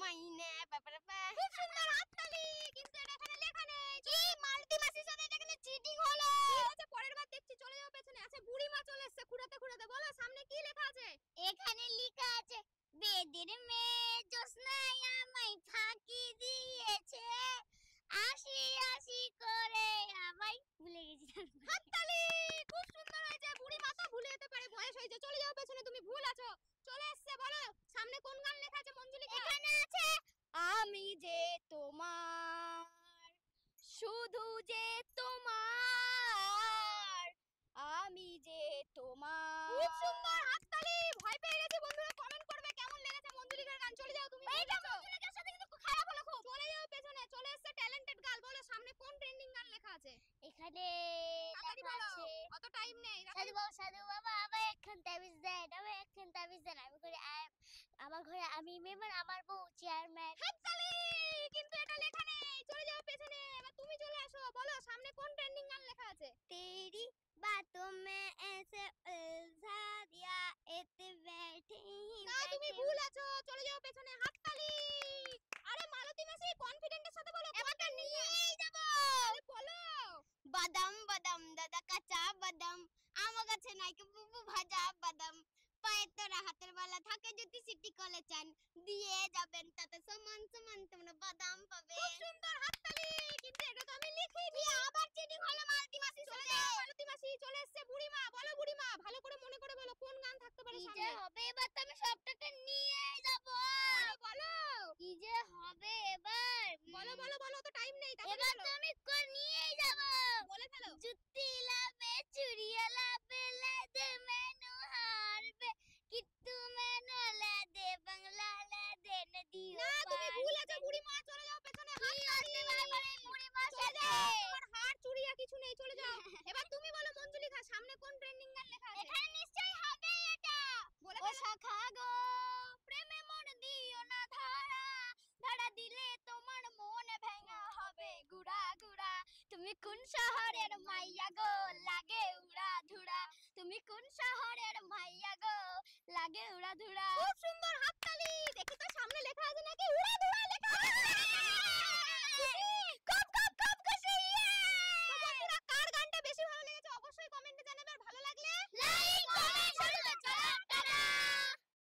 মাইনে বাবা। খুব সুন্দর হাততালি। কিন্তু এটা এখানে লেখা নেই। কি মালতী মাসির সাথে এটা কিন্তু চিটিং হলো। ঠিক আছে, পরের বার দেখছি। চলে যাও পেছনে। আচ্ছা, বুড়িমা চলে এসেছে খুঁড়াতে খুঁড়াতে। বলো সামনে কি লেখা আছে? এখানে লেখা আছে বেদের মেয়ে জোসনাই আমায় ফাঁকি দিয়েছে, আসি আসি করে আমায় ভুলে গেছি। হাততালি। খুব সুন্দর হয়েছে। বুড়িমা তো ভুলে যেতে পারে, বয়স হয়েছে। চলে যাও পেছনে, তুমি ভুল আছো। চলে এসেছে। বলো সামনে কোন গান লেখা আছে মঞ্জুলিকা? এখানে আছে আমি যে তোমার, শুধু যে তোমার, আমি যে তোমার। খুব সুন্দর হাততালি। ভয় পেয়ে গেছি বন্ধুরা। কমেন্ট করবে কেমন লেগেছে মঞ্জুলিকার গান। চলে যাও তুমি। এইটা মঞ্জুলিকার সাথে কিন্তু খারাপ হলো খুব। চলে যাও পেছনে। চলে এসেছে ট্যালেন্টেড গার্ল। বলো সামনে কোন ট্রেন্ডিং গান লেখা আছে? এখানে তাড়াতাড়ি লেখা বলো, আছে অত টাইম নেই। সাধু বাবা আমায় একখান তাবিজ দেন, আমায় একখান তাবিজ দেন। আমি করে আমার ঘরে আমি মেম্বার, আমার বউ চেয়ারম্যান। হাততালি। কিন্তু এটা লেখা নেই। চলে যাও পেছনে। এবার তুমি চলে আসো। বলো সামনে কোন ট্রেন্ডিং গান লেখা আছে? तेरी बातों में ऐसे उलझा दिया इतने बैठे ही না, তুমি ভুল আছো। চলে যাও পেছনে। হাততালি। আরে মালতী মাসি কনফিডেন্টের সাথে বলো। এবারটা নিয়েই যাব। আরে বলো। বাদাম বাদাম দাদা কাঁচা বাদাম, আমার কাছে নাই কে বুবু ভাজা বাদাম, পায়ে তোরা হাতের বালা থাকে যদি সিটি কলে চান, দিয়ে যাবেন তাতে সমান সমান তোমরা বাদাম পাবে। খুব সুন্দর হাততালি। কিন্তু এটা তো আমি লিখিনি। আবার চিটিং হলো মালতী মাসি। চলে যাও মালতী মাসি। চলে এসেছে বুড়িমা। বলো বুড়িমা, ভালো করে মনে করে বলো কোন গান থাকতে পারে কি যে সামনে। হবে এবার, তো আমি সবটাকে নিয়েই যাব। আরে বলো। কি যে হবে এবার, বলো বলো বলো, তো টাইম নেই। এবার তো আমি নিয়েই যাব। বলে ফেলো। জুতি লাবে চুড়িয়া লাবে লাদে মেনু হারবে, কিত্তু মেনু লাদে বাংলা লাদে নদী। না, তুমি ভুল আছো বুড়িমা। চলে যাও পেছনে। হাততালি। বুড়িমার চলে সাথে যাও। তোমার হার চুড়িয়া কিছু নেই। চলে যাও। এবার তুমি বলো মঞ্জুলিকা, সামনে কোন ট্রেন্ডিং গান লেখা আছে? এখানে নিশ্চয়ই হবে এটা। বলে ও ফেলো। শাখা গো প্রেমে মন দিও না ধরা, ধরা দিলে তোমার মন ভেঙা হবে গুড়া গুড়া। তুমি কোন শহরের মাইয়া গো, লাগে উড়া ধুরা, তুমি কোন শহরের মাইয়া গো, লাগে উড়া ধুরা। খুব